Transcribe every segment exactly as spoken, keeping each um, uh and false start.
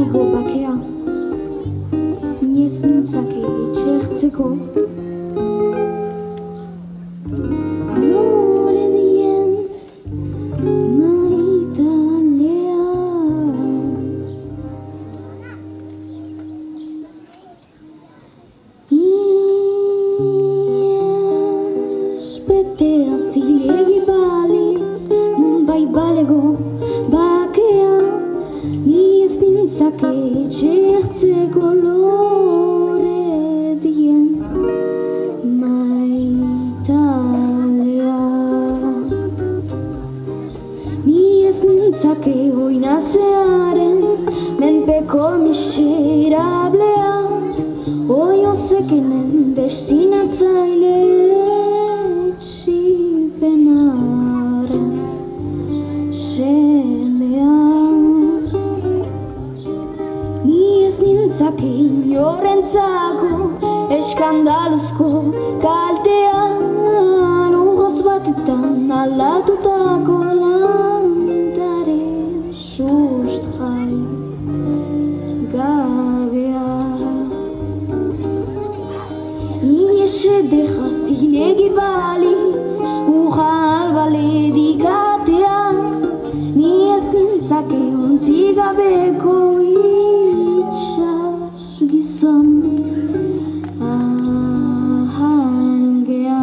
balego bakea, ni ez nintzake etxertzeko. Lore dien maitalea, ies betea zilegi balitz, bai balego bakea, ni ez nintzake etxertzeko. Lore dien maitalea, ni ez nintzake oinazearen menpeko miserablea, oiozekenen destinatzaile etxipenaren semea. Ni ez nintzake inorentzako eskandaluzko kaltea, lurrotz batetan alatutako landare sustrai gabea. Ies ederra zilegi balitz, urral baledikatea, ni ez nintzake ontzi gabeko itxas gizon ahangea.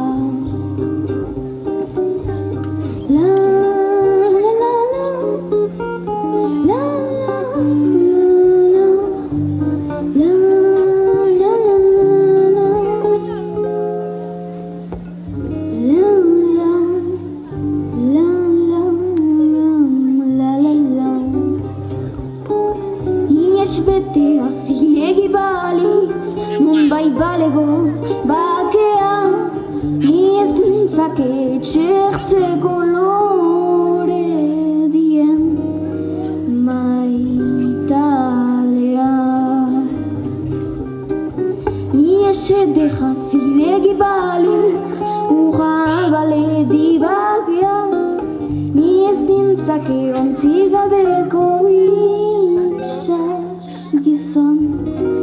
La la la la, la la la, la la la la, la la la la la la. Ies betea zilegi balitz, nun bai balego bakea, ni ez nintzake etxertzeko. Lore dien maitalea, ies ederra zilegi balitz, urral baledi bakea, ni ez nintzake ontzi gabeko itxas gizon